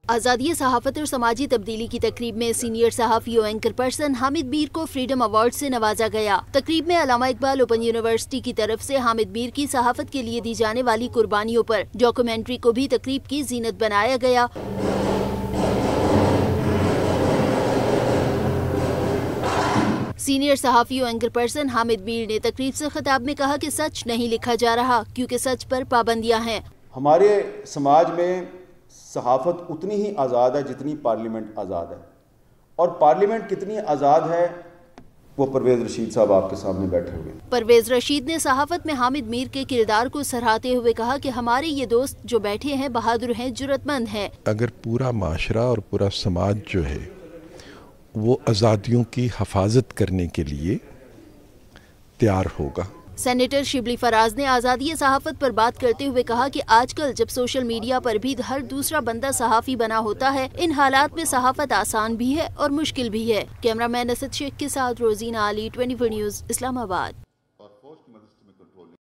आज़ादी सहाफ़त और समाजी तब्दीली की तकरीब में सीनियर सहाफ़ी और एंकर पर्सन हामिद मीर को फ्रीडम अवार्ड से नवाजा गया। तकरीब में अल्लामा इकबाल ओपन यूनिवर्सिटी की तरफ से हामिद मीर की सहाफ़त के लिए दी जाने वाली कुर्बानियों पर डॉक्यूमेंट्री को भी तकरीब की जीनत बनाया गया। सीनियर सहाफ़ी और एंकर पर्सन हामिद मीर ने तकरीब से खिताब में कहा कि सच नहीं लिखा जा रहा क्योंकि सच पर पाबंदियां हैं। हमारे समाज में सहाफ़त उतनी ही आज़ाद है जितनी पार्लियामेंट आज़ाद है, और पार्लियामेंट कितनी आज़ाद है वो परवेज़ रशीद साहब आपके सामने बैठे हुए हैं। परवेज़ रशीद ने सहाफ़त में हामिद मीर के किरदार को सराहते हुए कहा कि हमारे ये दोस्त जो बैठे हैं बहादुर हैं, जुर्रतमंद हैं। अगर पूरा माशरा और पूरा समाज जो है वो आज़ादियों की हिफाजत करने के लिए तैयार होगा। सेनेटर शिबली फराज ने आज़ादी सहाफ़त पर बात करते हुए कहा कि आजकल जब सोशल मीडिया पर भी हर दूसरा बंदा सहाफ़ी बना होता है, इन हालात में सहाफ़त आसान भी है और मुश्किल भी है। कैमरामैन असद शेख के साथ रोजीना अली, 24 न्यूज़, इस्लामाबाद।